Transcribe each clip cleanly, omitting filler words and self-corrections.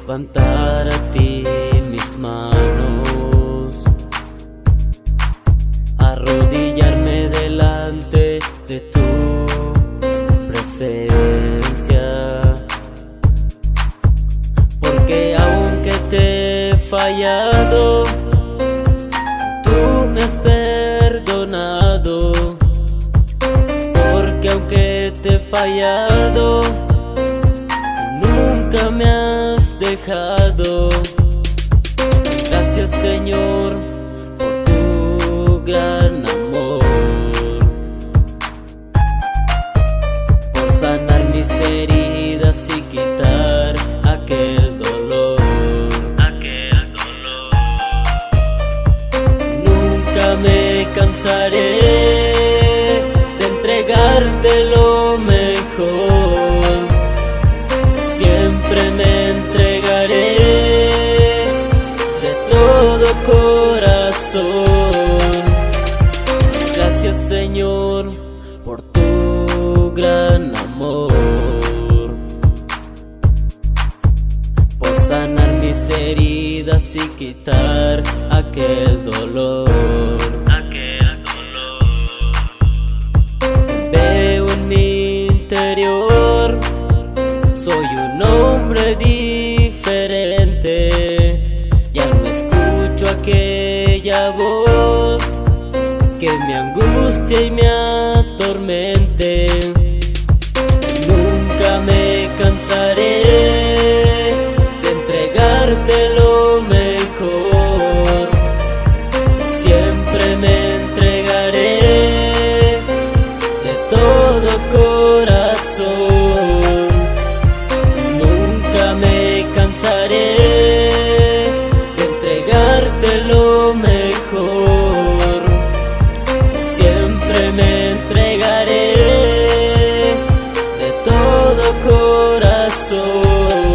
levantar a ti mis manos, arrodillarme delante de tu presencia, porque aunque te he fallado, tú me has perdonado, porque aunque te he fallado, nunca me has dejado. Gracias, Señor, por tu gran amor, por sanar mis heridas y quitar aquel dolor. Nunca me cansaré de entregarte lo mejor, siempre me entregaré de todo corazón. Gracias, Señor, por tu gran amor, por sanar mis heridas y quitar aquel dolor. Veo en mi interior, soy un hombre diferente, ya no escucho aquella voz que me angustia y me atormente. Nunca me cansaré de entregarte lo mejor, siempre me entregaré de todo corazón. Nunca me cansaré de entregarte lo mejor, siempre me entregaré de todo corazón.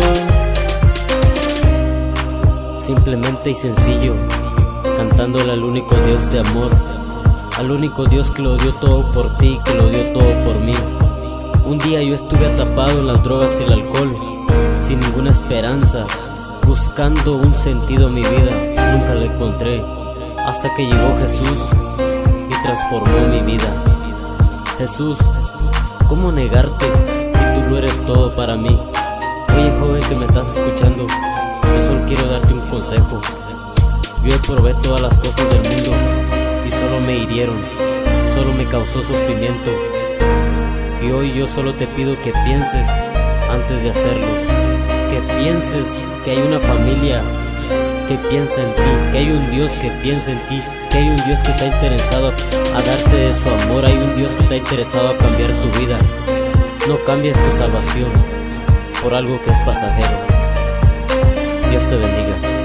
Simplemente y sencillo, cantándole al único Dios de amor, al único Dios que lo dio todo por ti, que lo dio todo por mí. Un día yo estuve atrapado en las drogas y el alcohol, sin ninguna esperanza, buscando un sentido a mi vida. Nunca lo encontré, hasta que llegó Jesús y transformó mi vida. Jesús, ¿cómo negarte si tú lo eres todo para mí? Oye, joven que me estás escuchando, yo solo quiero darte un consejo. Yo probé todas las cosas del mundo y solo me hirieron, solo me causó sufrimiento. Y hoy yo solo te pido que pienses antes de hacerlo, que pienses que hay una familia que piensa en ti, que hay un Dios que piensa en ti, que hay un Dios que está interesado a darte de su amor, hay un Dios que está interesado a cambiar tu vida. No cambies tu salvación por algo que es pasajero. Dios te bendiga.